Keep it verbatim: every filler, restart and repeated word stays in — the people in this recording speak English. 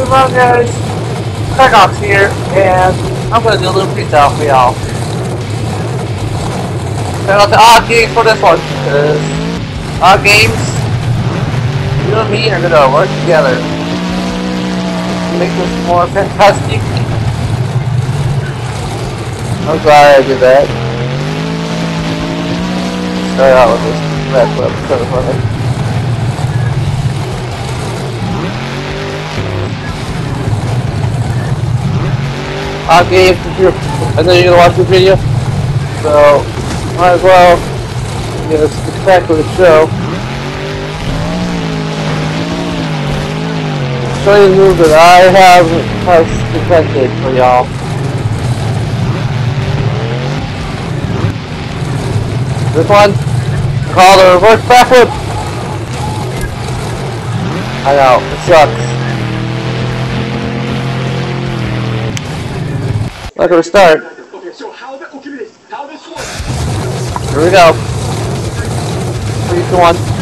doing wrong, guys? Targox here, and I'm gonna do a little freestyle for y'all. Shout out to Odd Games for this one, because Odd Games, you and me are gonna work together to make this more fantastic. I'm sorry I did that. Start out with this red clip, it's kind of funny. Odd Games, if you're, I know you're gonna watch this video, so might as well get a spectacular show. Show you the move that I have has perfected for y'all. This one, called the reverse backward. I know, it sucks. Not gonna start. Okay, so how the okay, how this works? Here we go. Three, two, one.